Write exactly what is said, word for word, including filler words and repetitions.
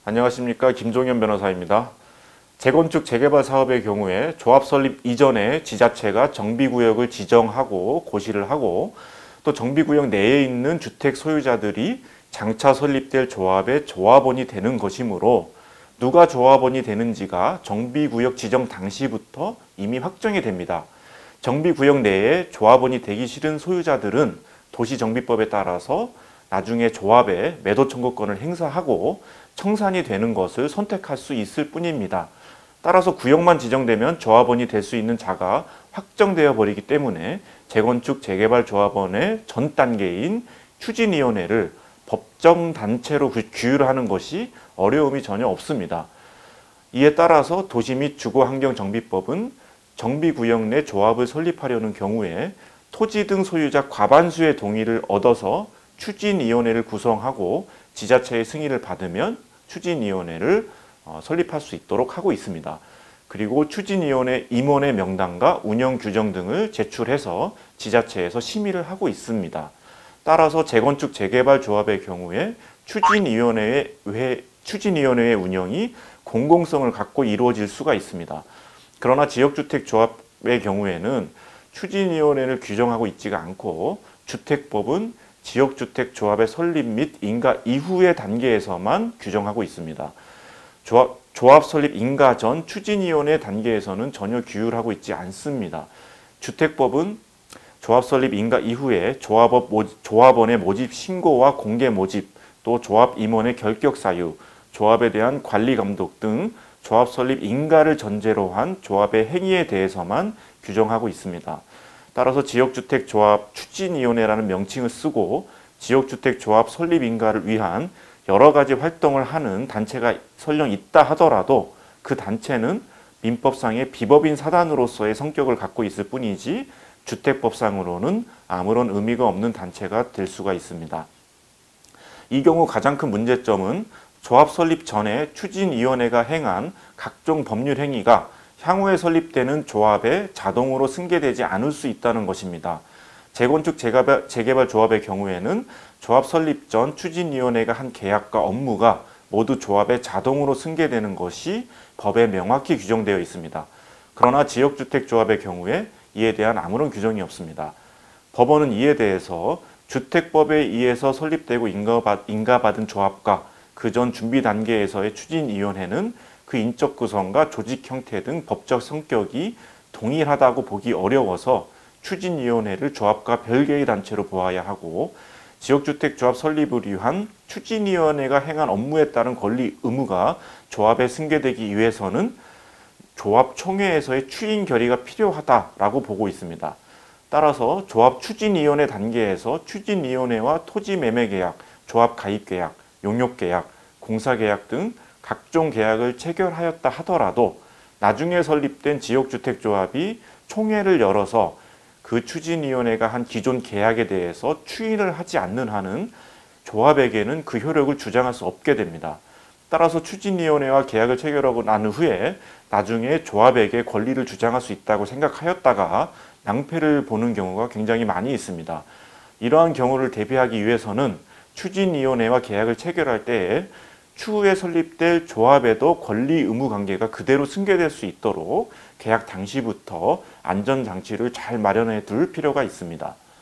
안녕하십니까, 김종현 변호사입니다. 재건축 재개발 사업의 경우에 조합 설립 이전에 지자체가 정비구역을 지정하고 고시를 하고 또 정비구역 내에 있는 주택 소유자들이 장차 설립될 조합의 조합원이 되는 것이므로 누가 조합원이 되는지가 정비구역 지정 당시부터 이미 확정이 됩니다. 정비구역 내에 조합원이 되기 싫은 소유자들은 도시정비법에 따라서 나중에 조합에 매도 청구권을 행사하고 청산이 되는 것을 선택할 수 있을 뿐입니다. 따라서 구역만 지정되면 조합원이 될 수 있는 자가 확정되어 버리기 때문에 재건축 재개발 조합원의 전 단계인 추진위원회를 법정 단체로 규율하는 것이 어려움이 전혀 없습니다. 이에 따라서 도시 및 주거환경정비법은 정비구역 내 조합을 설립하려는 경우에 토지 등 소유자 과반수의 동의를 얻어서 추진위원회를 구성하고 지자체의 승인을 받으면 추진위원회를 설립할 수 있도록 하고 있습니다. 그리고 추진위원회 임원의 명단과 운영 규정 등을 제출해서 지자체에서 심의를 하고 있습니다. 따라서 재건축 재개발 조합의 경우에 추진위원회의, 추진위원회의 운영이 공공성을 갖고 이루어질 수가 있습니다. 그러나 지역주택조합의 경우에는 추진위원회를 규정하고 있지가 않고 주택법은 지역주택조합의 설립 및 인가 이후의 단계에서만 규정하고 있습니다. 조합, 조합 설립 인가 전 추진위원회 단계에서는 전혀 규율하고 있지 않습니다. 주택법은 조합 설립 인가 이후에 조합업, 조합원의 모집 신고와 공개 모집, 또 조합 임원의 결격 사유, 조합에 대한 관리 감독 등 조합 설립 인가를 전제로 한 조합의 행위에 대해서만 규정하고 있습니다. 따라서 지역주택조합 추진위원회라는 명칭을 쓰고 지역주택조합 설립 인가를 위한 여러 가지 활동을 하는 단체가 설령 있다 하더라도 그 단체는 민법상의 비법인 사단으로서의 성격을 갖고 있을 뿐이지 주택법상으로는 아무런 의미가 없는 단체가 될 수가 있습니다. 이 경우 가장 큰 문제점은 조합 설립 전에 추진위원회가 행한 각종 법률 행위가 향후에 설립되는 조합에 자동으로 승계되지 않을 수 있다는 것입니다. 재건축 재개발, 재개발 조합의 경우에는 조합 설립 전 추진위원회가 한 계약과 업무가 모두 조합에 자동으로 승계되는 것이 법에 명확히 규정되어 있습니다. 그러나 지역주택조합의 경우에 이에 대한 아무런 규정이 없습니다. 법원은 이에 대해서 주택법에 의해서 설립되고 인가받, 인가받은 조합과 그 전 준비 단계에서의 추진위원회는 그 인적 구성과 조직 형태 등 법적 성격이 동일하다고 보기 어려워서 추진위원회를 조합과 별개의 단체로 보아야 하고 지역주택조합 설립을 위한 추진위원회가 행한 업무에 따른 권리 의무가 조합에 승계되기 위해서는 조합총회에서의 추인 결의가 필요하다라고 보고 있습니다. 따라서 조합 추진위원회 단계에서 추진위원회와 토지 매매 계약, 조합 가입 계약, 용역 계약, 공사 계약 등 각종 계약을 체결하였다 하더라도 나중에 설립된 지역주택조합이 총회를 열어서 그 추진위원회가 한 기존 계약에 대해서 추인을 하지 않는 한은 조합에게는 그 효력을 주장할 수 없게 됩니다. 따라서 추진위원회와 계약을 체결하고 난 후에 나중에 조합에게 권리를 주장할 수 있다고 생각하였다가 낭패를 보는 경우가 굉장히 많이 있습니다. 이러한 경우를 대비하기 위해서는 추진위원회와 계약을 체결할 때에 추후에 설립될 조합에도 권리 의무 관계가 그대로 승계될 수 있도록 계약 당시부터 안전장치를 잘 마련해 둘 필요가 있습니다.